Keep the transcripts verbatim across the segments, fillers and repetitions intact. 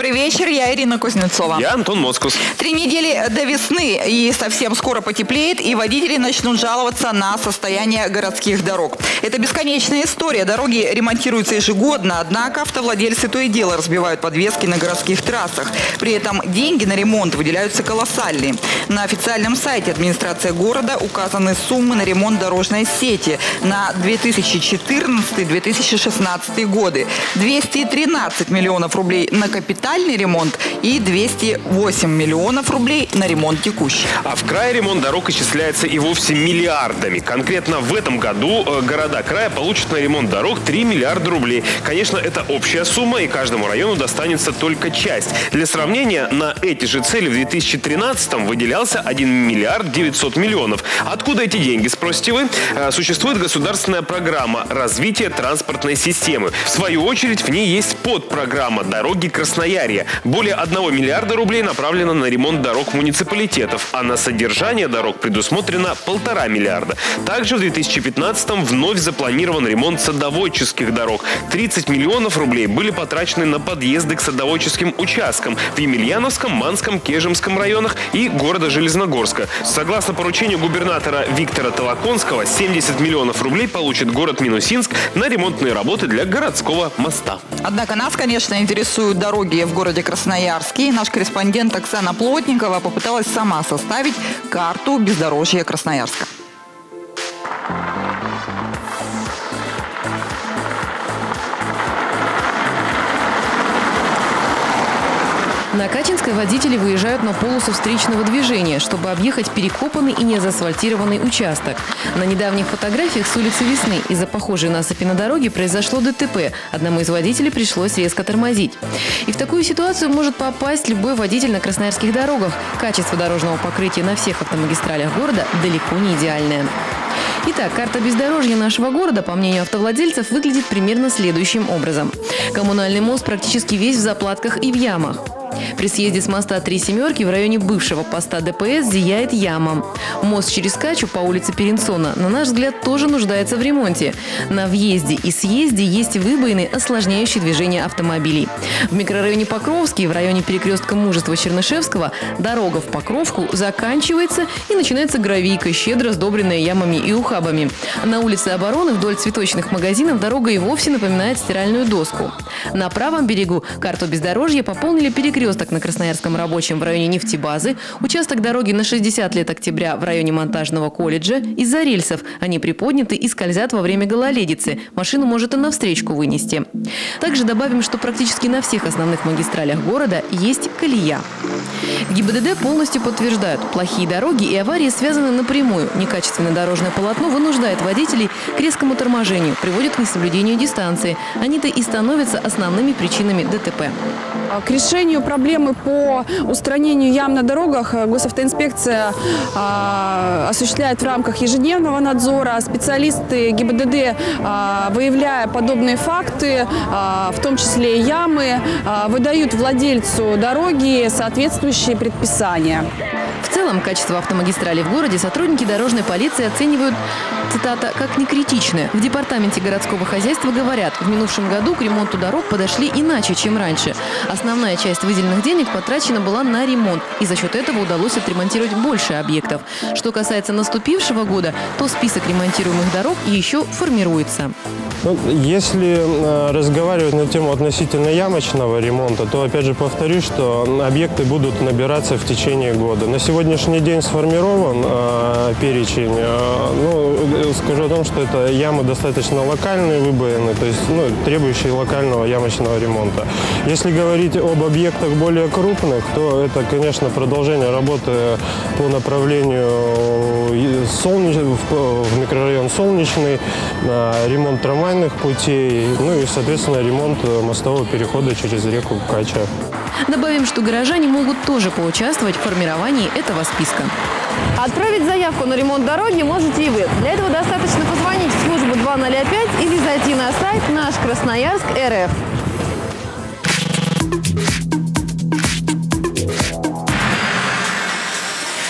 Добрый вечер, я Ирина Кузнецова. Я Антон Москус. Три недели до весны, и совсем скоро потеплеет, и водители начнут жаловаться на состояние городских дорог. Это бесконечная история. Дороги ремонтируются ежегодно, однако автовладельцы то и дело разбивают подвески на городских трассах. При этом деньги на ремонт выделяются колоссальные. На официальном сайте администрации города указаны суммы на ремонт дорожной сети на две тысячи четырнадцатый — две тысячи шестнадцатый годы. двести тринадцать миллионов рублей на капитальный ремонт и двести восемь миллионов рублей на ремонт текущий. А в крае ремонт дорог исчисляется и вовсе миллиардами. Конкретно в этом году города края получат на ремонт дорог три миллиарда рублей. Конечно, это общая сумма, и каждому району достанется только часть. Для сравнения, на эти же цели в две тысячи тринадцатом выделялся один миллиард девятьсот миллионов. Откуда эти деньги, спросите вы? Существует государственная программа развития транспортной системы. В свою очередь, в ней есть подпрограмма «Дороги Красноярья». Более одного миллиарда рублей направлено на ремонт дорог муниципалитетов, а на содержание дорог предусмотрено полтора миллиарда. Также в две тысячи пятнадцатом вновь запланирован ремонт садоводческих дорог. тридцать миллионов рублей были потрачены на подъезды к садоводческим участкам в Емельяновском, Манском, Кежемском районах и города Железногорска. Согласно поручению губернатора Виктора Толоконского, семьдесят миллионов рублей получит город Минусинск на ремонтные работы для городского моста. Однако нас, конечно, интересуют дороги в городе Красноярске. Наш корреспондент Оксана Плотникова попыталась сама составить карту бездорожья Красноярска. На Качинской водители выезжают на полосу встречного движения, чтобы объехать перекопанный и незаасфальтированный участок. На недавних фотографиях с улицы Весны из-за похожей насыпи на дороге произошло ДТП. Одному из водителей пришлось резко тормозить. И в такую ситуацию может попасть любой водитель на красноярских дорогах. Качество дорожного покрытия на всех автомагистралях города далеко не идеальное. Итак, карта бездорожья нашего города, по мнению автовладельцев, выглядит примерно следующим образом. Коммунальный мост практически весь в заплатках и в ямах. При съезде с моста «Три семерки» в районе бывшего поста ДПС зияет яма. Мост через Качу по улице Перенсона, на наш взгляд, тоже нуждается в ремонте. На въезде и съезде есть выбоины, осложняющие движение автомобилей. В микрорайоне Покровский, в районе перекрестка Мужества Чернышевского, дорога в Покровку заканчивается и начинается гравийка, щедро сдобренная ямами и ухабами. На улице Обороны вдоль цветочных магазинов дорога и вовсе напоминает стиральную доску. На правом берегу карту бездорожья пополнили перекресток на Красноярском рабочем в районе нефтебазы, участок дороги на шестьдесят лет октября в районе монтажного колледжа. Из-за рельсов они приподняты и скользят во время гололедицы. Машину может и навстречку вынести. Также добавим, что практически на всех основных магистралях города есть колея. ГИБДД полностью подтверждают, плохие дороги и аварии связаны напрямую. Некачественное дорожное полотно вынуждает водителей к резкому торможению, приводит к несоблюдению дистанции. Они-то и становятся основными причинами ДТП. К решению проблемы по устранению ям на дорогах госавтоинспекция а, осуществляет в рамках ежедневного надзора. Специалисты ГИБДД, а, выявляя подобные факты, а, в том числе и ямы, а, выдают владельцу дороги соответствующие предписания. В целом, качество автомагистрали в городе сотрудники дорожной полиции оценивают, цитата, как некритичное. В департаменте городского хозяйства говорят, в минувшем году к ремонту дорог подошли иначе, чем раньше. Основная часть выделенных денег потрачена была на ремонт, и за счет этого удалось отремонтировать больше объектов. Что касается наступившего года, то список ремонтируемых дорог еще формируется. Ну, если э, разговаривать на тему относительно ямочного ремонта, то опять же повторюсь, что объекты будут набираться в течение года. На сегодняшний день сформирован э, перечень. Э, ну, скажу о том, что это ямы достаточно локальные, выбоины, то есть ну, требующие локального ямочного ремонта. Если говорить об объектах более крупных, то это, конечно, продолжение работы по направлению солнеч... в микрорайон Солнечный, э, ремонт трамвайных путей, ну и, соответственно, ремонт мостового перехода через реку Кача. Добавим, что горожане могут тоже поучаствовать в формировании этого списка. Отправить заявку на ремонт дороги можете и вы. Для этого достаточно позвонить в службу два ноль пять или зайти на сайт наш Красноярск точка эр эф. Спасибо.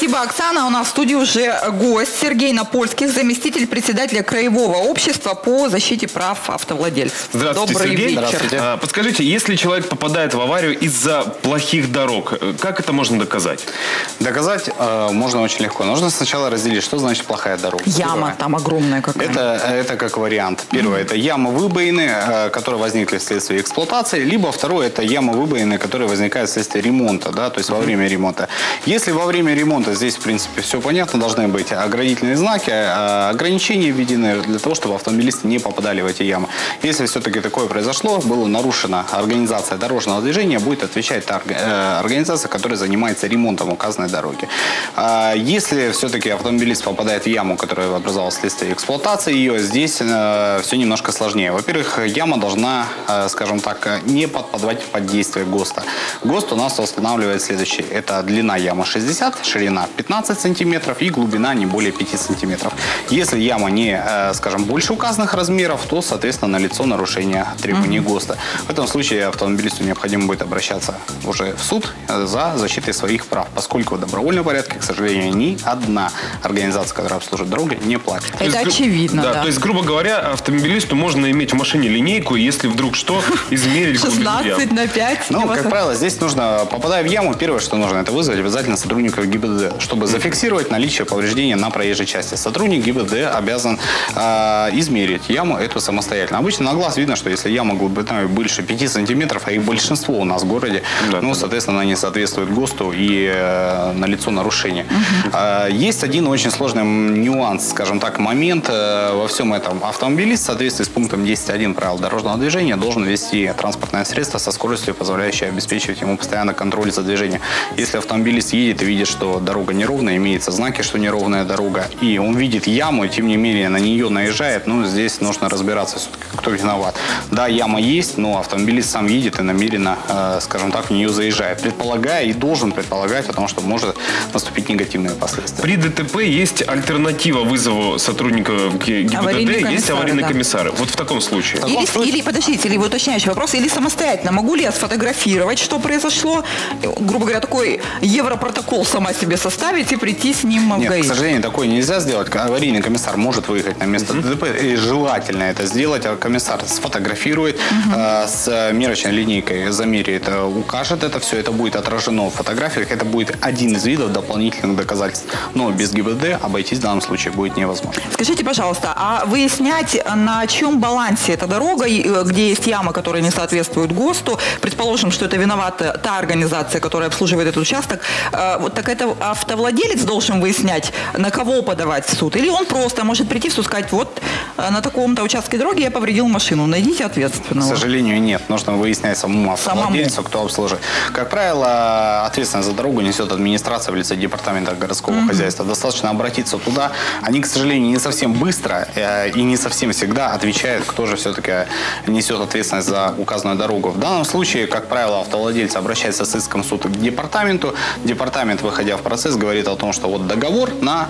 Спасибо, Оксана. У нас в студии уже гость Сергей Напольских, заместитель председателя Краевого общества по защите прав автовладельцев. Здравствуйте, Добрый Сергей. вечер. Здравствуйте. А, подскажите, если человек попадает в аварию из-за плохих дорог, как это можно доказать? Доказать э, можно очень легко. Нужно сначала разделить, что значит плохая дорога. Яма Первое. там огромная какая-то. Это, это как вариант. Первое, mm-hmm. это яма выбоины, э, которые возникли вследствие эксплуатации. Либо второе, это яма выбоины, которые возникают вследствие ремонта, да, то есть во время ремонта. Если во время ремонта здесь, в принципе, все понятно, должны быть оградительные знаки, э, ограничения введены для того, чтобы автомобилисты не попадали в эти ямы. Если все-таки такое произошло, была нарушена организация дорожного движения, будет отвечать та э, организация, которая занимается ремонтом указанной дороги. А если все-таки автомобилист попадает в яму, которая образовалась вследствие эксплуатации ее, здесь э, все немножко сложнее. Во-первых, яма должна, э, скажем так, не подпадать под действие ГОСТа. ГОСТ у нас устанавливает следующее. Это длина ямы шестьдесят, ширина пятнадцать сантиметров и глубина не более пяти сантиметров. Если яма не, э, скажем, больше указанных размеров, то, соответственно, налицо нарушение требований mm-hmm. ГОСТа. В этом случае автомобилисту необходимо будет обращаться уже в суд за защитой своих прав, поскольку в добровольном порядке, к сожалению, ни одна организация, которая обслуживает дороги, не платит. Это есть, очевидно, да, да. То есть, грубо говоря, автомобилисту можно иметь в машине линейку, если вдруг что, измерить глубину ямы. шестнадцать на пять. Ну, как правило, здесь нужно, попадая в яму, первое, что нужно, это вызвать обязательно сотрудников ГИБДД, чтобы зафиксировать наличие повреждения на проезжей части. Сотрудник ГИБДД обязан э, измерить яму эту самостоятельно. Обычно на глаз видно, что если яма глубиной больше пяти сантиметров, а их большинство у нас в городе, да, ну, соответственно, она не соответствует ГОСТу и э, налицо нарушение. Uh-huh. э, есть один очень сложный нюанс, скажем так, момент э, во всем этом. Автомобилист в соответствии с пунктом десять точка один правил дорожного движения должен вести транспортное средство со скоростью, позволяющей обеспечивать ему постоянно контроль за движением. Если автомобилист едет и видит, что дорога неровная, имеются знаки, что неровная дорога, и он видит яму, и тем не менее на нее наезжает, ну, здесь нужно разбираться, кто виноват. Да, яма есть, но автомобилист сам едет и намеренно, э, скажем так, в нее заезжает, предполагая и должен предполагать о том, что может наступить негативные последствия. При ДТП есть альтернатива вызову сотрудника ГИБДД, есть аварийные да. комиссары. Вот в таком случае. Или, или, подождите, или уточняющий вопрос, или самостоятельно. Могу ли я сфотографировать, что произошло? Грубо говоря, такой европротокол сама себе составить и прийти с ним в Нет, ГАИ? к сожалению, такое нельзя сделать. Аварийный комиссар может выехать на место uh-huh. ДТП. И желательно это сделать. А комиссар сфотографирует, uh-huh. э, с мерочной линейкой замеряет, э, укажет это все. Это будет отражено в фотографиях. Это будет один из видов дополнительных доказательств. Но без ГИБДД обойтись в данном случае будет невозможно. Скажите, пожалуйста, а выяснять, на чем балансе эта дорога, где есть яма, которая не соответствует ГОСТу, предположим, что это виновата та организация, которая обслуживает этот участок, э, вот так это автовладелец должен выяснять, на кого подавать в суд? Или он просто может прийти в суд и сказать, вот на таком-то участке дороги я повредил машину, найдите ответственного? К сожалению, нет. Нужно выяснять самому автовладельцу, самому. Кто обслуживает. Как правило, ответственность за дорогу несет администрация в лице департамента городского mm-hmm. хозяйства. Достаточно обратиться туда. Они, к сожалению, не совсем быстро э, и не совсем всегда отвечают, кто же все-таки несет ответственность за указанную дорогу. В данном случае, как правило, автовладелец обращается с иском в суд к департаменту. Департамент, выходя в процесс, говорит о том, что вот договор на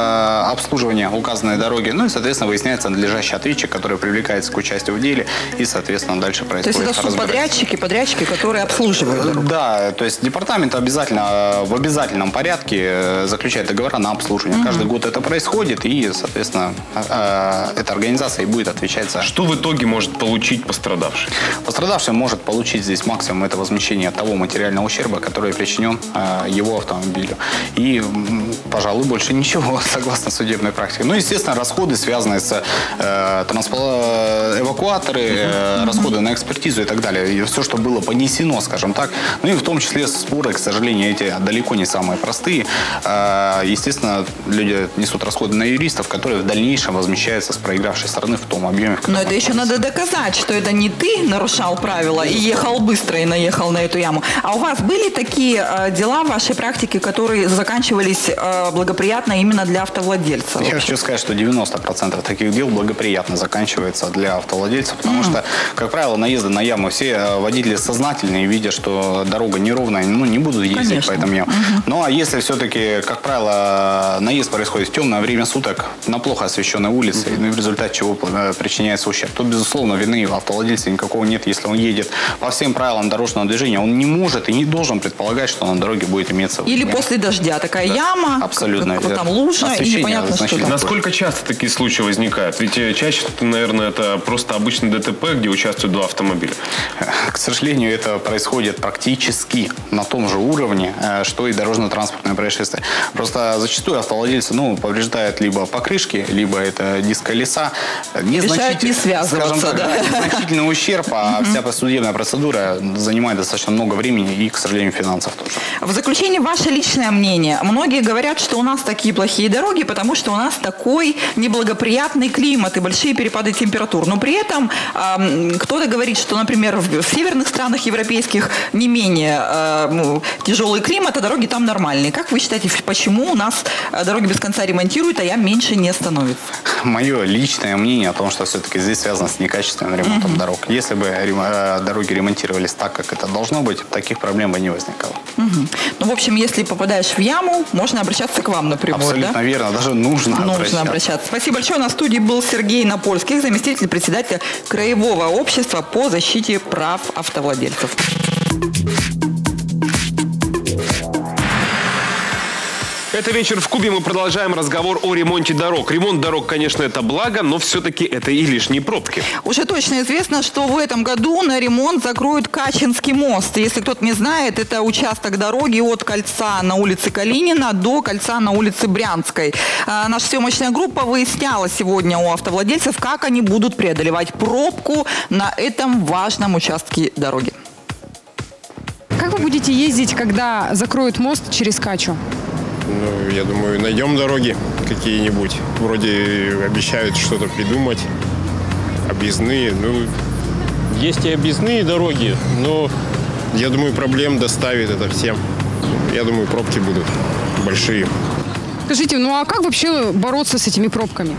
э, обслуживание указанной дороги, ну и, соответственно, выясняется надлежащий ответчик, который привлекается к участию в деле, и, соответственно, дальше происходит. То есть это субподрядчики, подрядчики, которые обслуживают дорогу? Да, то есть департамент обязательно в обязательном порядке заключает договора на обслуживание. Mm-hmm. Каждый год это происходит, и, соответственно, э, эта организация и будет отвечать за... Что в итоге может получить пострадавший? Пострадавший может получить здесь максимум это возмещение того материального ущерба, который причинен э, его автомобилю. И, пожалуй, больше ничего, согласно судебной практике. Ну, естественно, расходы, связанные с э, транспо- эвакуаторы, э, расходы на экспертизу и так далее. И все, что было понесено, скажем так. Ну и в том числе споры, к сожалению, эти далеко не самые простые. Э, естественно, люди несут расходы на юристов, которые в дальнейшем возмещаются с проигравшей стороны в том объеме, в котором... Но это еще надо доказать, что это не ты нарушал правила и ехал быстро и наехал на эту яму. А у вас были такие э, дела в вашей практике, которые заканчивались э, благоприятно именно для автовладельца? Я хочу сказать, что девяносто процентов таких дел благоприятно заканчивается для автовладельцев, потому mm-hmm. что, как правило, наезды на яму все водители сознательные, видя, что дорога неровная, ну, не будут ездить Конечно. По этому яму. Mm-hmm. Ну, а если все-таки, как правило, наезд происходит в темное время суток на плохо освещенной улице, mm-hmm. ну, и в результате чего причиняется ущерб, то, безусловно, вины автовладельца никакого нет. Если он едет по всем правилам дорожного движения, он не может и не должен предполагать, что на дороге будет иметься... Или после дождя. дождя такая яма, Абсолютно как, как, там лужа, и непонятно, что там. Насколько часто такие случаи возникают? Ведь чаще, наверное, это просто обычный ДТП, где участвуют два автомобиля. К сожалению, это происходит практически на том же уровне, что и дорожно-транспортное происшествие. Просто зачастую автовладельцы, ну, повреждают либо покрышки, либо это диск колеса. Решают не связываться, скажем так, да? незначительный ущерб, а вся судебная процедура занимает достаточно много времени и, к сожалению, финансов тоже. В заключение, ваше личное мнение. Многие говорят, что у нас такие плохие дороги, потому что у нас такой неблагоприятный климат и большие перепады температур. Но при этом э, кто-то говорит, что, например, в, в северных странах европейских не менее э, ну, тяжелый климат, а дороги там нормальные. Как вы считаете, почему у нас дороги без конца ремонтируют, а ям меньше не становится? Мое личное мнение о том, что все-таки здесь связано с некачественным ремонтом mm-hmm. дорог. Если бы рем- дороги ремонтировались так, как это должно быть, таких проблем бы не возникало. Mm-hmm. Ну, в общем, если попадаешь в яму, можно обращаться к вам напрямую. Абсолютно да? верно, даже нужно, нужно обращаться. обращаться. Спасибо большое. На студии был Сергей Напольский, заместитель председателя Краевого общества по защите прав автовладельцев. Это «Вечер в Кубе». Мы продолжаем разговор о ремонте дорог. Ремонт дорог, конечно, это благо, но все-таки это и лишние пробки. Уже точно известно, что в этом году на ремонт закроют Качинский мост. Если кто-то не знает, это участок дороги от кольца на улице Калинина до кольца на улице Брянской. А, наша съемочная группа выясняла сегодня у автовладельцев, как они будут преодолевать пробку на этом важном участке дороги. Как вы будете ездить, когда закроют мост через Качу? Ну, я думаю, найдем дороги какие-нибудь. Вроде обещают что-то придумать. Объездные. Ну, есть и объездные дороги, но я думаю, проблем доставит это всем. Я думаю, пробки будут большие. Скажите, ну а как вообще бороться с этими пробками?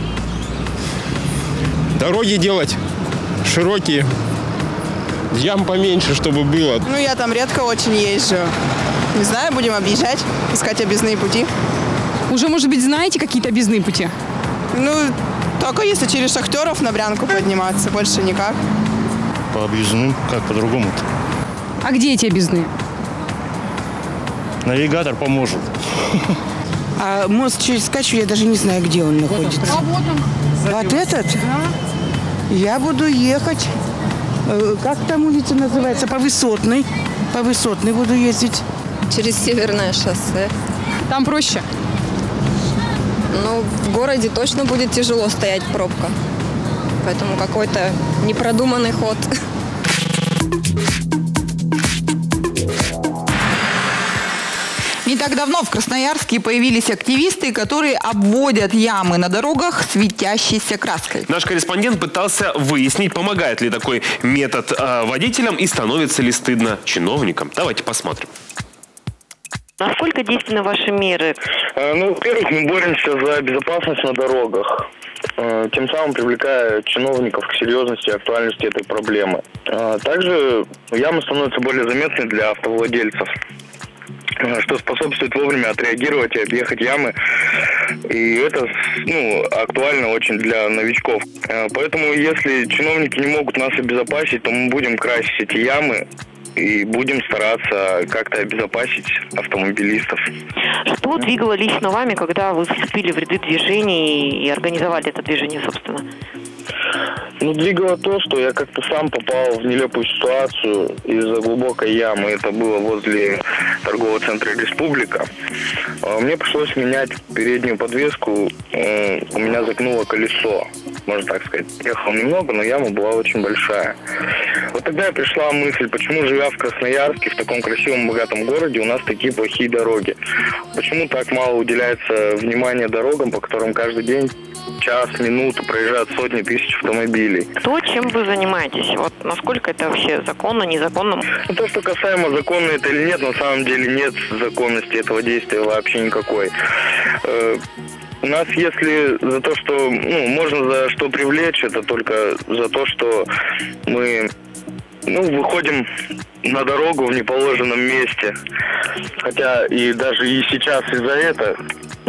Дороги делать широкие. Ям поменьше, чтобы было. Ну, я там редко очень езжу. Не знаю, будем объезжать, искать объездные пути. Уже, может быть, знаете какие-то объездные пути? Ну, только если через Шахтеров на Брянку подниматься, больше никак. По объездным, как по-другому-то? А где эти объездные? Навигатор поможет. А мост через Качу, я даже не знаю, где он находится. А вот он. Вот этот? Да. Я буду ехать, как там улица называется, по Высотной. По Высотной буду ездить. Через Северное шоссе. Там проще? Ну, в городе точно будет тяжело стоять пробка. Поэтому какой-то непродуманный ход. Не так давно в Красноярске появились активисты, которые обводят ямы на дорогах светящейся краской. Наш корреспондент пытался выяснить, помогает ли такой метод э, водителям и становится ли стыдно чиновникам. Давайте посмотрим. Насколько действенны ваши меры? Ну, во-первых, мы боремся за безопасность на дорогах, тем самым привлекая чиновников к серьезности и актуальности этой проблемы. Также ямы становятся более заметны для автовладельцев, что способствует вовремя отреагировать и объехать ямы. И это, ну, актуально очень для новичков. Поэтому, если чиновники не могут нас обезопасить, то мы будем красить эти ямы и будем стараться как-то обезопасить автомобилистов. Что двигало лично вами, когда вы вступили в ряды движений и организовали это движение, собственно? Ну, двигало то, что я как-то сам попал в нелепую ситуацию из-за глубокой ямы. Это было возле торгового центра «Республика». Мне пришлось менять переднюю подвеску. У меня загнуло колесо, можно так сказать. Ехал немного, но яма была очень большая. Вот тогда и пришла мысль, почему, живя в Красноярске, в таком красивом, богатом городе, у нас такие плохие дороги. Почему так мало уделяется внимания дорогам, по которым каждый день, час, минуту проезжают сотни тысяч автомобилей. То, чем вы занимаетесь? Вот насколько это вообще законно, незаконно? Ну, то, что касаемо законно это или нет, на самом деле нет законности этого действия вообще никакой. Э, у нас, если за то, что, ну, можно за что привлечь, это только за то, что мы, ну, выходим на дорогу в неположенном месте. Хотя и даже и сейчас из-за этого, ну,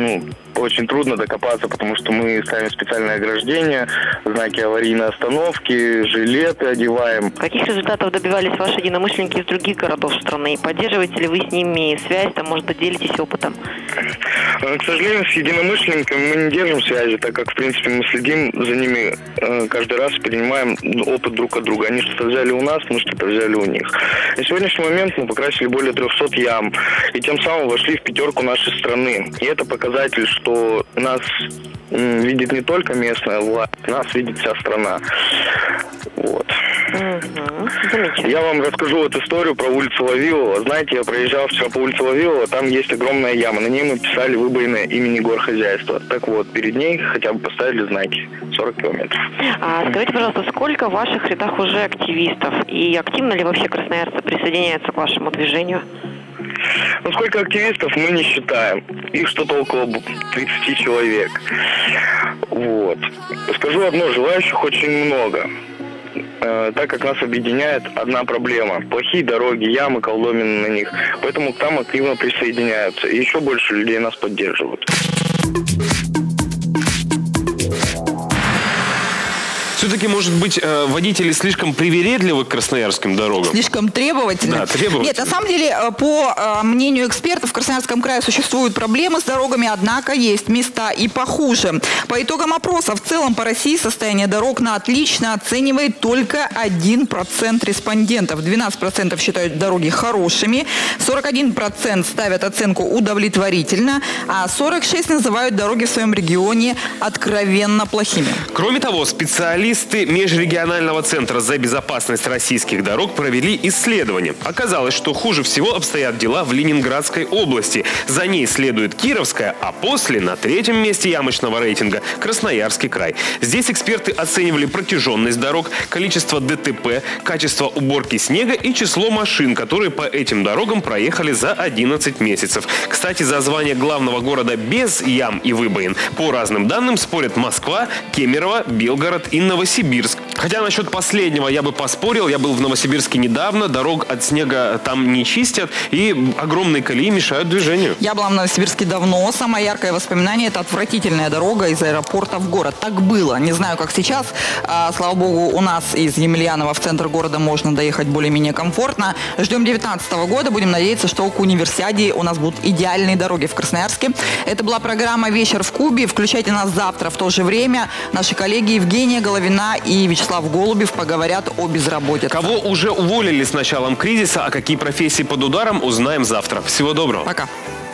очень трудно докопаться, потому что мы ставим специальное ограждение, знаки аварийной остановки, жилеты одеваем. Каких результатов добивались ваши единомышленники из других городов страны? Поддерживаете ли вы с ними связь, там, может быть, делитесь опытом? К сожалению, с единомышленниками мы не держим связи, так как, в принципе, мы следим за ними каждый раз, принимаем опыт друг от друга. Они что-то взяли у нас, мы что-то взяли у них. На сегодняшний момент мы покрасили более трехсот ям, и тем самым вошли в пятерку нашей страны. И это показатель, что нас видит не только местная власть, нас видит вся страна. Вот. Угу. Я вам расскажу вот историю про улицу Вавилова. Знаете, я проезжал вчера по улице Вавилова, там есть огромная яма. На ней мы писали выбоины имени горхозяйства. Так вот, перед ней хотя бы поставили знаки. сорок километров. А скажите, пожалуйста, сколько в ваших рядах уже активистов? И активно ли вообще красноярцы присоединяются к вашему движению? Ну, сколько активистов мы не считаем. Их что-то около тридцати человек. Вот. Скажу одно, желающих очень много. Э, так как нас объединяет одна проблема. Плохие дороги, ямы, колдомины на них. Поэтому к нам активно присоединяются. И еще больше людей нас поддерживают. Все-таки, может быть, водители слишком привередливы к красноярским дорогам? Слишком требовательны? Да, требовательны. Нет, на самом деле, по мнению экспертов, в Красноярском крае существуют проблемы с дорогами, однако есть места и похуже. По итогам опроса, в целом по России состояние дорог на отлично оценивает только один процент респондентов. двенадцать процентов считают дороги хорошими, сорок один процент ставят оценку удовлетворительно, а сорок шесть процентов называют дороги в своем регионе откровенно плохими. Кроме того, специалисты Специалисты Межрегионального центра за безопасность российских дорог провели исследование. Оказалось, что хуже всего обстоят дела в Ленинградской области. За ней следует Кировская, а после на третьем месте ямочного рейтинга Красноярский край. Здесь эксперты оценивали протяженность дорог, количество ДТП, качество уборки снега и число машин, которые по этим дорогам проехали за одиннадцать месяцев. Кстати, за звание главного города без ям и выбоин по разным данным спорят Москва, Кемерово, Белгород и Новосибирск. Новосибирск. Хотя насчет последнего я бы поспорил. Я был в Новосибирске недавно. Дорог от снега там не чистят. И огромные колеи мешают движению. Я была в Новосибирске давно. Самое яркое воспоминание – это отвратительная дорога из аэропорта в город. Так было. Не знаю, как сейчас. А, слава богу, у нас из Емельянова в центр города можно доехать более-менее комфортно. Ждем девятнадцатого года. Будем надеяться, что к универсиаде у нас будут идеальные дороги в Красноярске. Это была программа «Вечер в Кубе». Включайте нас завтра в то же время. Наши коллеги Евгения Головина и Вячеслав Голубев поговорят о безработице. Кого уже уволили с началом кризиса, а какие профессии под ударом, узнаем завтра. Всего доброго. Пока.